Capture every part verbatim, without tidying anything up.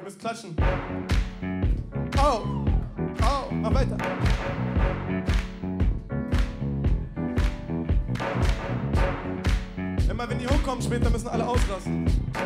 müsst klatschen. Oh, oh, mach weiter. Immer wenn die hochkommen später, müssen alle ausrasten.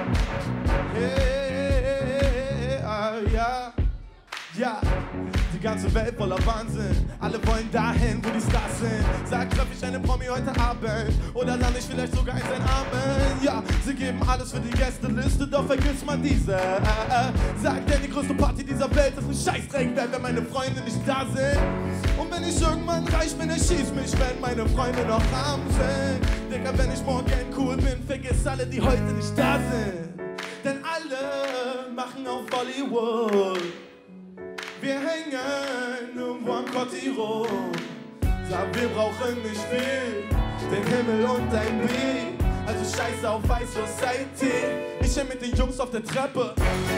Hey, ah, ja, ja. Die ganze Welt voller Wahnsinn. Alle wollen dahin, wo die Stars sind. Sag, treff ich eine Promi heute Abend? Oder lande ich vielleicht sogar in seinen Armen? Ja, sie geben alles für die Gästeliste, doch vergisst man diese. Äh, äh. Sag, denn die größte Party dieser Welt ist ein Scheißdreck, wenn meine Freunde nicht da sind. Und wenn ich irgendwann reich bin, erschieß mich, wenn meine Freunde noch arm sind. Digga, wenn ich morgen cool bin, vergiss alle, die heute nicht da sind. Denn alle machen auf Bollywood. Wir hängen irgendwo am Kotti rum. Sag, wir brauchen nicht viel, den Himmel und ein Beat. Also scheiße auf High Society. Ich häng mit den Jungs auf der Treppe.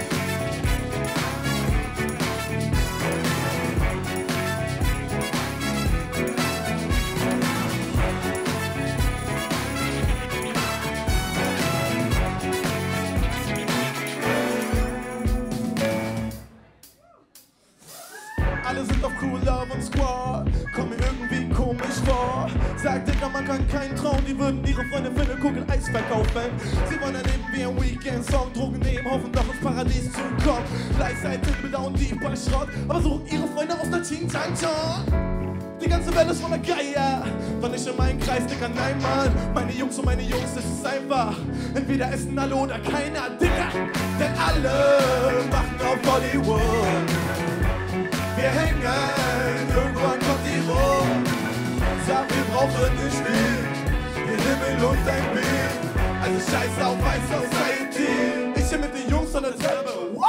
Alle sind auf Cool Love und Squad, kommen mir irgendwie komisch vor. Sag, Digga, man kann keinen trauen, die würden ihre Freunde für eine Kugel Eis verkaufen. Sie wollen erleben wie ein Weekend-Song, Drogen nehmen, hoffen doch ins Paradies zu kommen. Gleichzeitig Bilder und Diebstahl Schrott, aber suchen ihre Freunde auf der Ching-Chang-Chong. Die ganze Welt ist voller Geier, doch nicht in meinen Kreis, Digga, nein, Mann. Meine Jungs und meine Jungs, es ist einfach, entweder essen alle oder keiner, Digga. Denn alle machen auf Bollywood. Wir hängen irgendwann kommt die rum. Sag, wir brauchen nicht viel, den Himmel und ein Beat. Also scheiß auf High Society. Ich bin mit den Jungs an der Treppe. Wow!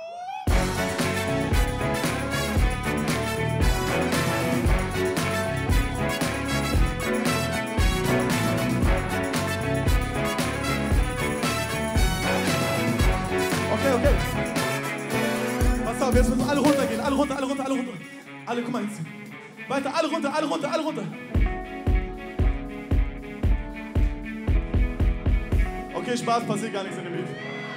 Okay, okay. Pass auf, jetzt müssen alle runtergehen. Alle runter, alle runter, alle runter. Alle, guck mal jetzt. Weiter, alle runter, alle runter, alle runter. Okay, Spaß, passiert gar nichts in dem Beat.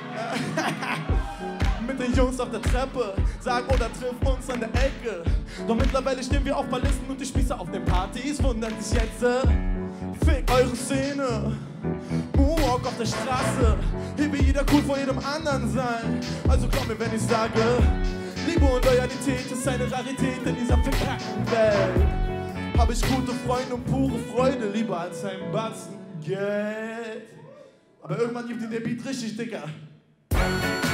Mit den Jungs auf der Treppe, sag oder triff uns an der Ecke. Doch mittlerweile stehen wir auf Ballisten und die Spießer auf den Partys. Wundert sich jetzt, äh? Fick eure Szene. Moonwalk auf der Straße. Hier will jeder cool vor jedem anderen sein. Also glaub mir, wenn ich sage, Liebe und Loyalität ist eine Rarität in dieser verkackten Welt. Hab ich gute Freunde und pure Freude, lieber als ein Batzen Geld. Aber irgendwann gibt dir der Beat richtig, Dicker.